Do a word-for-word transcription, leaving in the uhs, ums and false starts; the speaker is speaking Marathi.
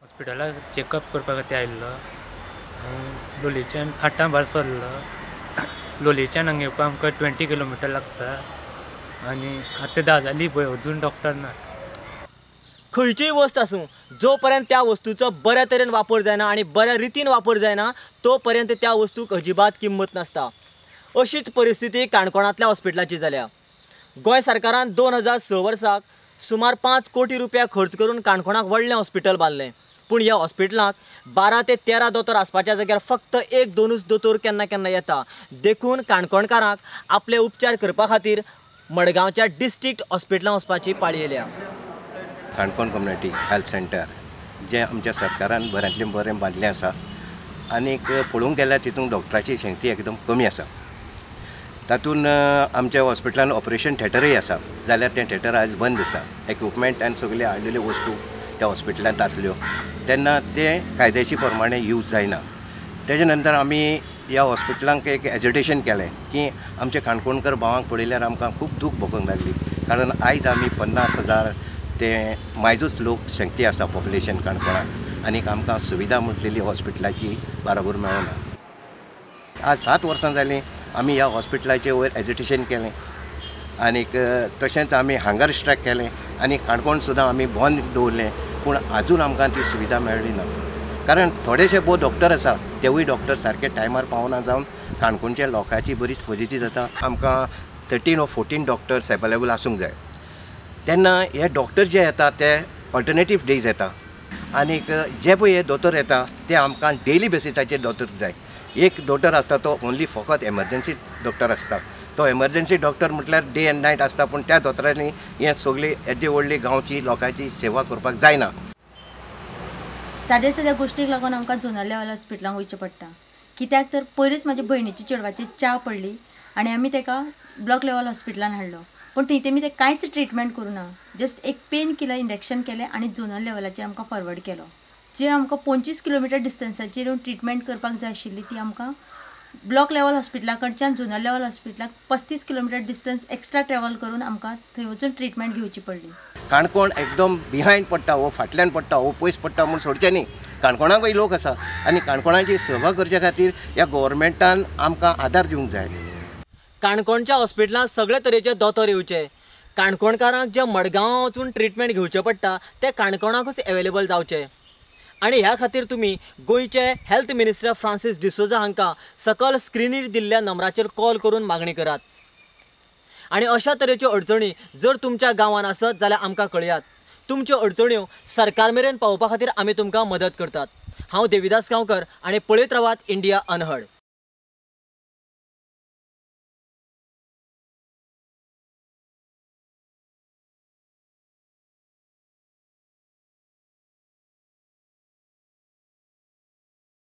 हॉस्पिटलाक चेकअप करपा खातीर आयिल्लो। हांव लोलयेच्यान आठां भायर सरलो। लोलयेच्यान हांगा येवपाक आमकां ट्वेंटी किलोमिटर लागता आनी आतां धा जालीं पळय अजून डॉक्टर ना। खंयचीय वस्त आसूं, जो पर्यंत त्या वस्तूचो बऱ्या तरेन वापर जायना आनी बऱ्या रितीन वापर जायना तो पर्यंत त्या वस्तूक अजिबात किंमत नासता। अशीच परिस्थिती काणकोणांतल्या हॉस्पिटलाची जाल्या। गोंय सरकारान दोन हजार स वर्साक सुमार पांच कोटी रुपया खर्च करून काणकोणाक व्हडलें हॉस्पिटल बांदलें। पूण ह्या हॉस्पिटलाक बारा ते तेरा दोतोर आसपाच्या जाग्यार फक्त एक दोनूच दोतोर केन्ना केन्ना येता। देखून काणकोणकारांक आपले उपचार करपा खातीर मडगांवच्या डिस्ट्रिक्ट हॉस्पिटलांत वचपाची पाळी येयल्या। काणकोण कम्युनिटी हेल्थ सेंटर जे आमच्या सरकारान बऱ्यांतलें बरें बांदलें आसा आनीक पळोवंक गेल्यार तितून डॉक्टराची संख्या एकदम कमी आसा। तातूंत आमच्या हॉस्पिटलान ऑपरेशन थिएटरय आसा, जाल्यार तें थिएटर आयज बंद आसा। इक्विपमेंट आनी सगळे हाडिल्ल्यो वस्तू त्या हॉस्पिटलांत आसल्यो तेन्ना ते कायद्याची प्रमाणे यूज जायना। तेजे नंतर आमी ह्या हॉस्पिटलांक एक एजिटेशन केलें की आमच्या काणकोणकर भावांक पळयल्यार आमकां खूब दूख भोगूंक लागली, कारण आयज आमी पन्नास हजार ते मायजूच लोक संख्या आसा पॉप्युलेशन काणकोणाक, आनीक आमकां सुविधा म्हटलेली हॉस्पिटलाची बाराबर मेळना। आज सात वर्सां जालीं आमी ह्या हॉस्पिटलाचे वयर एजिटेशन केलें आनीक तशेंच आमी हांगर स्ट्रायक केलें आनी काणकोण सुद्दां आमी बंद दवरलें, पूण आजून आमकां ती सुविधा मेळ्ळी ना। कारण थोडेशे भोव डॉक्टर आसा तेवूय डॉक्टर सारके टायमार पावना जावन काणकोणच्या लोकांची बरीच फजिती जाता। आमकां thirteen or fourteen doctors available आसूंक जाय, तेन्ना हे डॉक्टर जे येता ते ऑल्टरनेटीव डेज येता आनीक जे पळय हे दोतोर येता ते आमकां डेली बेसिसाचेर दोतोर जाय। एक दोतोर आसता तो ओन्ली फकत एमर्जन्सी डॉक्टर आसता, तो एमर्जन्सी डॉक्टर म्हटल्यार डे एंड नायट आसता, पूण त्या दोतोरांनी हे सगळी येदी व्हडली गांवची लोकांची सेवा करपाक जायना। साद्या साद्या गोश्टीक लागून आमकां झोनल लेवल हॉस्पिटलांत वयचें पडटा, कित्याक तर पयलींच म्हाज्या भयणीची चेडवाची च्या पडली आनी आमी ताका ब्लॉक लेवल हॉस्पिटलांत हाडलो, पूण थंय तेमी ते कांयच ट्रिटमेंट करूना, जस्ट एक पेन किलर इंजेक्शन केलें आनी झोनल लेवलाचेर आमकां फॉरवर्ड केलो। जे आमकां पंचवीस किलोमिटर डिस्टन्साचेर येवन ट्रिटमेंट करपाक जाय आशिल्ली ती आमकां ब्लॉक लेवल हॉस्पिटला कडच्यान झोनल लेवल हॉस्पिटलाक पस्तीस किलोमिटर डिस्टन्स एक्स्ट्रा ट्रॅव्हल करून आमकां थंय वचून ट्रिटमेंट घेवची पडली। काणकोण एकदम बिहायंड पडटा, वो फाटल्यान पडटा, वो पयस पडटा म्हूण सोडचें न्ही। काणकोणाकय लोक आसा आनी काणकोणाची सेवा करचे खातीर ह्या गव्हर्मेंटान आमकां आदार दिवंक जाय। काणकोणच्या हॉस्पिटलांत सगळे तरेचे दोतोर येवचे, काणकोणकारांक जे मडगांवां वचून ट्रिटमेंट घेवचें पडटा ते काणकोणाकूच अवेलेबल जावचे। आनी ह्या खातीर तुमी गोंयचे हेल्थ मिनिस्टर फ्रांसीस डिसोजा हांकां सकल स्क्रिनीर दिल्ल्या नंबराचेर कॉल करून मागणी करात। आनी अशा तरेच्यो अडचणी जर तुमच्या गांवांत आसत जाल्यार आमकां कळयात। तुमच्यो अडचण्यो सरकार मेरेन पावोवपा खातीर आमी तुमकां मदत करतात। हांव देविदास गांवकर आनी पळयत रावात इंडिया अनहर्ड।